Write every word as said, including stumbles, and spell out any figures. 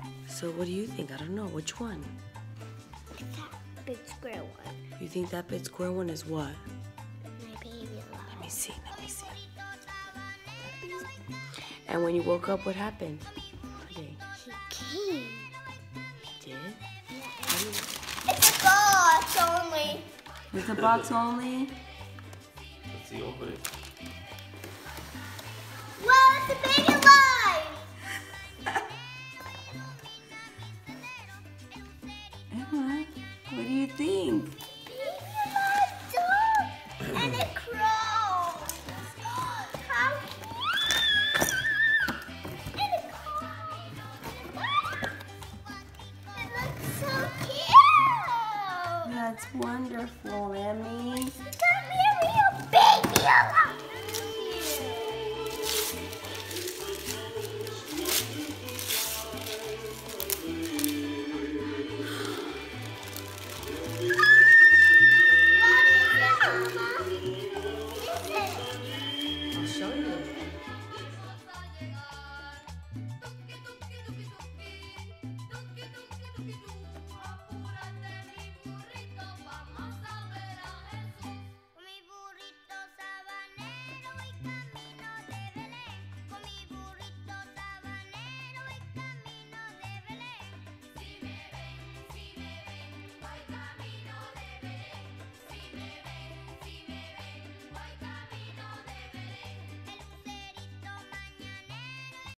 So what do you think? I don't know. Which one? That big square one. You think that big square one is what? My baby alive. Let me see. Let me see. And when you woke up, what happened? Okay. She came. She did? Yeah. It's a box only. It's a box only? Let's see, open it. Well, it's a baby alive. Emma, what do you think? Baby alive dog and a crow. How cute. And a crow. It looks so cute. That's wonderful, Emmy. You got me a real baby alive. I'll show you.